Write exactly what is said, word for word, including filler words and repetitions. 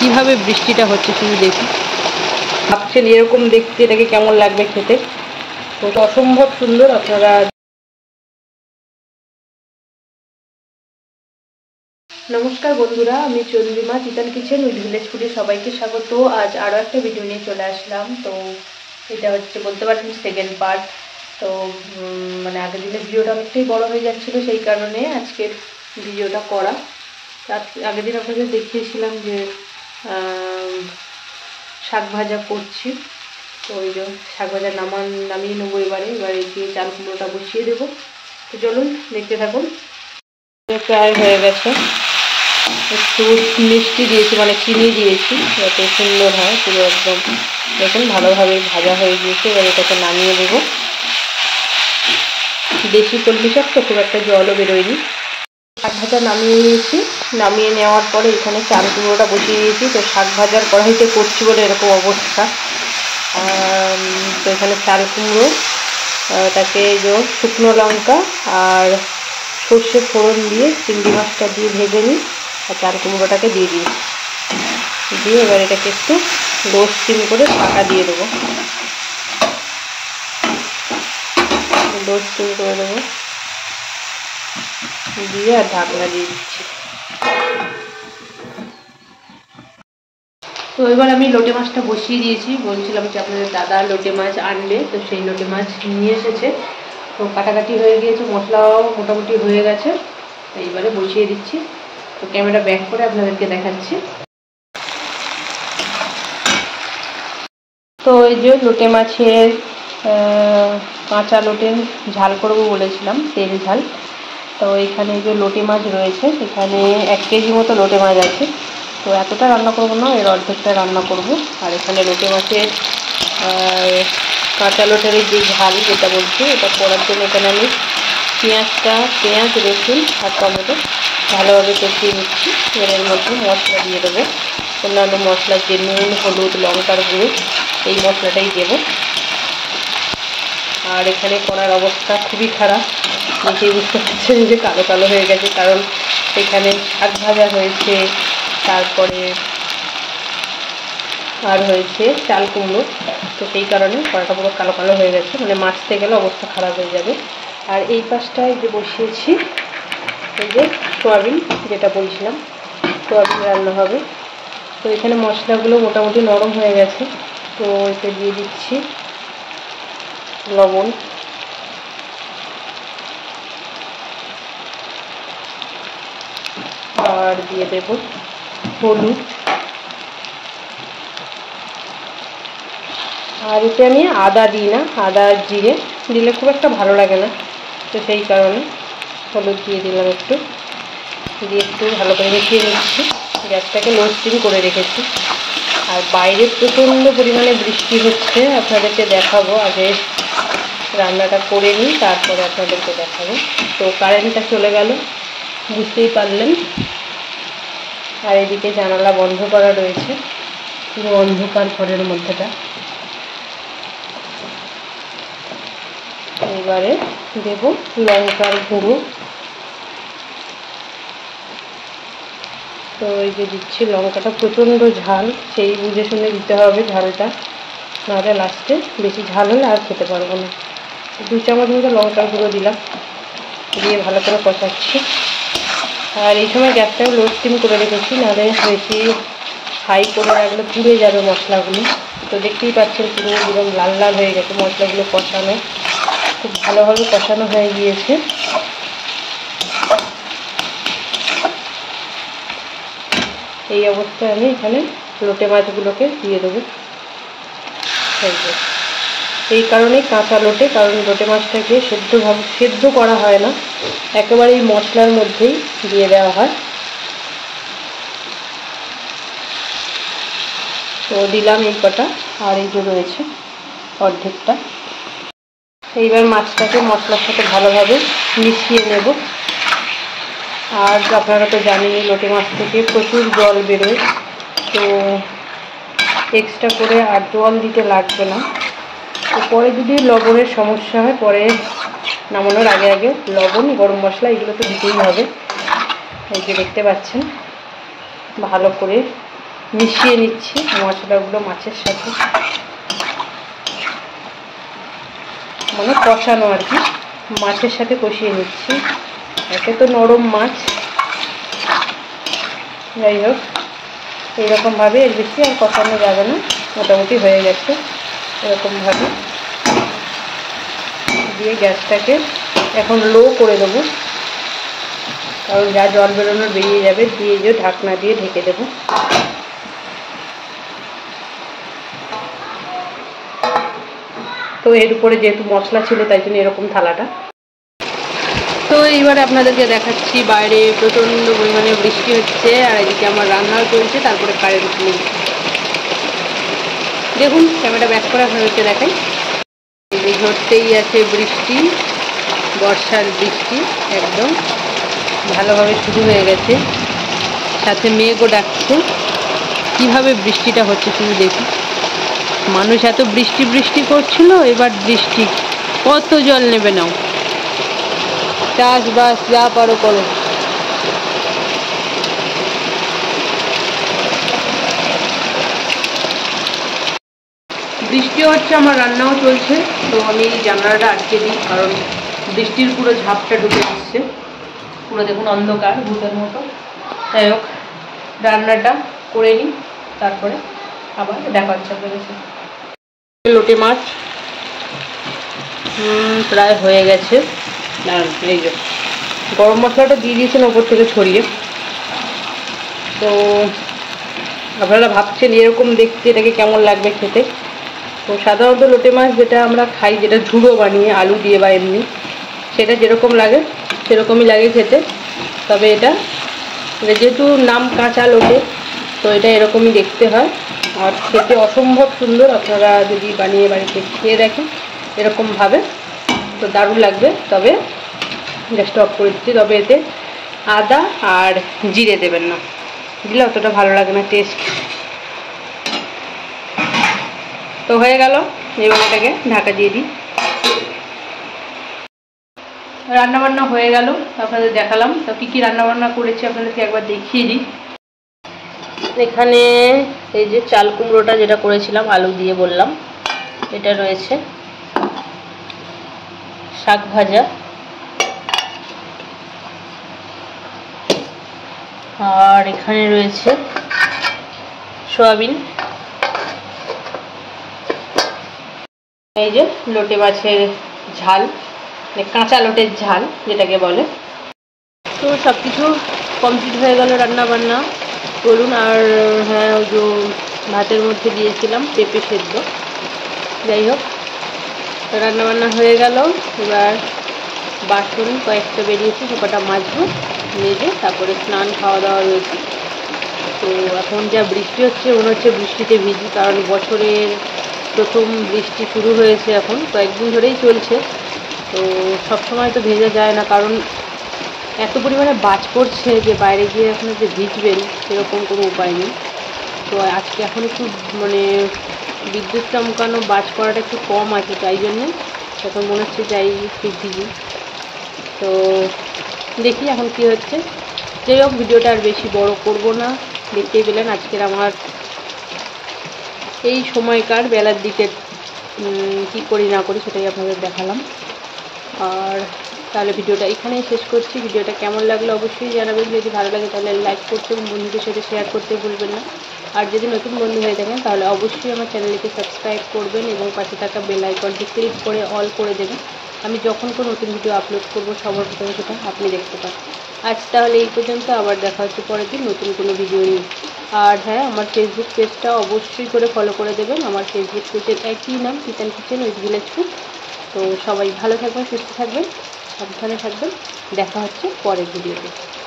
কীভাবে বৃষ্টিটা হচ্ছে শুধু দেখুন। ভাবছেন এরকম দেখতে এটাকে কেমন লাগবে খেতে, তো অসম্ভব সুন্দর। আপনারা নমস্কার বন্ধুরা, আমি চন্দ্রিমা, চিতান কিচেন উইথ ভিলেজ ফুডে সবাইকে স্বাগত। আজ আরও একটা ভিডিও নিয়ে চলে আসলাম। তো এটা হচ্ছে বলতে পারেন সেকেন্ড পার্ট। তো মানে আগের দিনের ভিডিওটা অনেকটাই বড় হয়ে যাচ্ছিলো, সেই কারণে আজকের ভিডিওটা করা। আগের দিন আপনাদের দেখিয়েছিলাম যে শাক ভাজা করছি, তো ওই যে শাক ভাজা নামান নামিয়ে নেবো এবারে। এবারে গিয়ে চাল কুমড়োটা বসিয়ে দেবো। তো চলুন দেখতে থাকুন। প্রায় হয়ে গেছে, একটু মিষ্টি দিয়েছি মানে চিনি দিয়েছি যাতে সুন্দর হয় পুরো একদম। দেখুন ভালোভাবে ভাজা হয়ে গিয়েছে, এবার এটাকে নামিয়ে দেবো। দেশি কলমি শাক তো খুব একটা জলও বেরোয়নি। শাক ভাজা নামিয়ে নিয়েছি, নামিয়ে নেওয়ার পরে এখানে চাল কুমড়োটা বসিয়ে দিয়েছি। তো শাক ভাজার কড়াইতে করছি বলে এরকম অবস্থা। তো এখানে চাল কুমড়ো তাকে যে শুকনো লঙ্কা আর সর্ষে ফোড়ন দিয়ে চিংড়ি মাছটা দিয়ে ভেজে নিই, আর চাল কুমড়োটাকে দিয়ে দিই। দিয়ে এবার এটাকে একটু লো স্টিম করে ঢাকা দিয়ে দেবো, লো স্টিম করে দেবো দিয়ে আর ঢাকনা দিয়ে দিচ্ছি। তো এবার আমি লোটে মাছটা বসিয়ে দিয়েছি। বলছিলাম যে আপনাদের দাদা লোটে মাছ আনবে, তো সেই লোটে মাছ নিয়ে এসেছে। তো কাটাকাটি হয়ে গিয়েছে, মশলাও মোটামুটি হয়ে গেছে। এইবারে বসিয়ে দিচ্ছি। তো ক্যামেরা ব্যাক করে আপনাদেরকে দেখাচ্ছি। তো এই যে লোটে মাছের কাঁচা লোটে ঝাল করবো বলেছিলাম, তেল ঝাল। তো এখানে যে লোটে মাছ রয়েছে, সেখানে এক কেজি মতো লোটে মাছ আছে। তো এতটা রান্না করবো না, এর অর্ধেকটা রান্না করব। আর এখানে লোটে মাছের কাঁচা লোটের যে ঝাল যেটা বলছি, এটা করার জন্য এখানে আমি পেঁয়াজটা পেঁয়াজ রসুন আর টমেটো ভালোভাবে কষিয়ে নিচ্ছি। এর মধ্যে মশলা দিয়ে দেবো, অন্যান্য মশলা যে নুন হলুদ লঙ্কার গুঁড়ো, এই মশলাটাই দেবো। আর এখানে করার অবস্থা খুবই খারাপ, দেখেই বুঝতে পারছেন যে কালো কালো হয়ে গেছে, কারণ এখানে শাক ভাজা হয়েছে, তারপরে আর হয়েছে চাল কুমড়ো। তো সেই কারণে কড়াটা পুরো কালো কালো হয়ে গেছে, মানে মাছতে গেলে অবস্থা খারাপ হয়ে যাবে। আর এই পাশটায় যে বসিয়েছি এই যে সোয়াবিন, যেটা বলছিলাম সোয়াবিন রান্না হবে। তো এখানে মশলাগুলো মোটামুটি নরম হয়ে গেছে। তো এতে দিয়ে দিচ্ছি লবণ, আর দিয়ে দেব হলুদ। আর এতে আমি আদা দিই না, আদা আর জিরে দিলে খুব একটা ভালো লাগে না, তো সেই কারণে হলুদ দিয়ে দিলাম একটু, দিয়ে একটু ভালো করে মিশিয়ে নিচ্ছি। গ্যাসটাকে লো স্টিম করে রেখেছি। আর বাইরে প্রচণ্ড পরিমাণে বৃষ্টি হচ্ছে, আপনাদেরকে দেখাবো। আগে রান্নাটা করে নিই, তারপরে আপনাদেরকে দেখাবো। তো কারেন্টটা চলে গেল, বুঝতেই পারলেন। আর এদিকে জানালা বন্ধ করা রয়েছে, পুরো অন্ধকার ঘরের মধ্যেটা। এবারে দেব লঙ্কার গুঁড়ো। তো এই যে দিচ্ছি, লঙ্কাটা প্রচণ্ড ঝাল, সেই বুঝে শুনে দিতে হবে ঝালটা, নাহলে লাস্টে বেশি ঝাল হলে আর খেতে পারবো না। দু চামচ মতো লঙ্কার গুঁড়ো দিলাম, দিয়ে ভালো করে কষাচ্ছি। আর এই সময় গ্যাসটাকে লো স্টিম করে রেখেছি, নাহলে বেশি হাই করে রাখলে পুড়ে যাবে মশলাগুলো। তো দেখতেই পাচ্ছেন পুরো একদম লাল লাল হয়ে গেছে মশলাগুলো কষানো, খুব ভালোভাবে কষানো হয়ে গিয়েছে। এই অবস্থায় আমি এখানে লোটে মাছগুলোকে দিয়ে দেবো। এই কারণেই কাঁচা লোটে, কারণ লোটে মাছটাকে সেদ্ধভাবে সেদ্ধ করা হয় না, একেবারে এই মশলার মধ্যেই দিয়ে দেওয়া হয়। তো দিলাম এই কটা, আর এই যে রয়েছে অর্ধেকটা। এইবার মাছটাকে মশলার সাথে ভালোভাবে মিশিয়ে নেব। আর আপনারা তো জানেনই লোটে মাছ থেকে প্রচুর জল বেরোয়, তো এক্সট্রা করে আর জল দিতে লাগবে না। তো পরে যদি লবণের সমস্যা হয়, পরে নামানোর আগে আগে লবণ গরম মশলা এগুলো তো দিতেই হবে। এই যে দেখতে পাচ্ছেন ভালো করে মিশিয়ে নিচ্ছি মশলাগুলো মাছের সাথে, মানে কষানো আর কি, মাছের সাথে কষিয়ে নিচ্ছি। একে তো নরম মাছ, যাই হোক এইরকমভাবে এর বেশি আর কষানো যাবে না, মোটামুটি হয়ে গেছে এরকমভাবে দিয়ে গ্যাসটাকে এখন লো করে দেবো, কারণ যা জল বেরোনোর বেরিয়ে যাবে, দিয়ে যে ঢাকনা দিয়ে ঢেকে দেবো। তো এর উপরে যেহেতু মশলা ছিল তাই জন্য এরকম থালাটা। তো এইবারে আপনাদেরকে দেখাচ্ছি, বাইরে প্রচণ্ড পরিমাণে বৃষ্টি হচ্ছে আর এদিকে আমার রান্নাও চলছে, তারপরে কারেন্ট নেই। দেখুন ক্যামেরা ব্যাক করা হয়েছে, দেখেন এই ঝরতেই আছে বৃষ্টি, বর্ষার বৃষ্টি একদম ভালোভাবে শুরু হয়ে গেছে, সাথে মেঘও ডাকছে। কীভাবে বৃষ্টিটা হচ্ছে শুধু দেখুন, মানুষ এত বৃষ্টি বৃষ্টি করছিল, এবার বৃষ্টি কত জল নেবে নাও, চাষবাস যা পারো করো। বৃষ্টিও হচ্ছে, আমার রান্নাও চলছে। তো আমি জানালাটা আটকে দিই, কারণ বৃষ্টির পুরো ঝাপটা ঢুকে আসছে, পুরো দেখুন অন্ধকার ভূতের মতো। যাই হোক রান্নাটা করে নিই, তারপরে আবার দেখা হচ্ছে আপনাদের সাথে। লোটে মাছ প্রায় হয়ে গেছে, এই যে গরম মশলাটা দিয়ে দিয়েছেন ওপর থেকে ছড়িয়ে। তো আপনারা ভাবছেন এরকম দেখতে এটাকে কেমন লাগবে খেতে। তো সাধারণত লোটে মাছ যেটা আমরা খাই, যেটা ঝুড়ো বানিয়ে আলু দিয়ে বা এমনি, সেটা যেরকম লাগে সেরকমই লাগে খেতে। তবে এটা যেহেতু নাম কাঁচা লোটে, তো এটা এরকমই দেখতে হয় আর খেতে অসম্ভব সুন্দর। আপনারা যদি বানিয়ে বাড়িতে খেয়ে দেখেন এরকমভাবে, তো দারুণ লাগবে। তবে গ্যাসটা অফ করে দিচ্ছি। তবে এতে আদা আর জিরে দেবেন না, দিলে অতটা ভালো লাগে না টেস্ট। তো হয়ে গেল, এবার এটাকে ঢাকা দিয়ে দিই। রান্নাবান্না হয়ে গেল, আপনাদের দেখালাম। তো কী কী রান্নাবান্না করেছি আপনাদেরকে একবার দেখিয়ে দিই। এখানে এই যে চাল কুমড়োটা যেটা করেছিলাম আলু দিয়ে বললাম, এটা রয়েছে। শাক ভাজা, আর এখানে রয়েছে সয়াবিন, এই যে লোটে মাছের ঝাল, কাঁচা লোটের ঝাল যেটাকে বলে। তো সব কিছু কমপ্লিট হয়ে গেল রান্না বান্না বলুন। আর হ্যাঁ, ওই যে ভাতের মধ্যে দিয়েছিলাম পেঁপে সেদ্ধ। যাই হোক রান্নাবান্না হয়ে গেল। এবার বাসন কয়েকটা বেরিয়েছে, সেটা মাজবো, মেজে তারপরে স্নান খাওয়া দাওয়া রয়েছে। তো এখন যা বৃষ্টি হচ্ছে মনে হচ্ছে বৃষ্টিতে ভিজি, কারণ বছরের প্রথম বৃষ্টি শুরু হয়েছে, এখন কয়েকদিন ধরেই চলছে। তো সবসময় তো ভেজা যায় না, কারণ এত পরিমাণে বাজ পড়ছে যে বাইরে গিয়ে এখন যে ভিজবেন সেরকম কোনো উপায় নেই। তো আজকে এখন একটু মানে বিদ্যুৎ চমকানো বাজ পড়াটা একটু কম আছে, তাই জন্যে এখন মনে হচ্ছে যাই একটু ভিজি। তো দেখি এখন কি হচ্ছে। যাই হোক ভিডিওটা আর বেশি বড় করব না, দেখতেই পেলেন আজকের আমার এই সময়কার বেলার দিকে কী করি না করি সেটাই আপনাদের দেখালাম। আর তাহলে ভিডিওটা এখানেই শেষ করছি। ভিডিওটা কেমন লাগলো অবশ্যই জানাবেন, যদি ভালো লাগে তাহলে লাইক করতে এবং বন্ধুদের সাথে শেয়ার করতে ভুলবেন না। আর যদি নতুন বন্ধু হয়ে থাকেন তাহলে অবশ্যই আমার চ্যানেলটিকে সাবস্ক্রাইব করবেন এবং পাশে থাকা বেল আইকনটি ক্লিক করে অল করে দেবেন। আমি যখন কোনো নতুন ভিডিও আপলোড করবো সবার প্রথমে সেটা আপনি দেখতে পান। আজ তাহলে এই পর্যন্ত, আবার দেখা হচ্ছে পরের দিন নতুন কোনো ভিডিও নিয়ে। আর হ্যাঁ, আমার ফেসবুক পেজটা অবশ্যই করে ফলো করে দেবেন। আমার ফেসবুক পেজের একই নাম, kitchen kitchen with village food. তো সবাই ভালো থাকবেন, সুস্থ থাকবেন, সাবধানে থাকবেন। দেখা হচ্ছে পরের ভিডিওতে।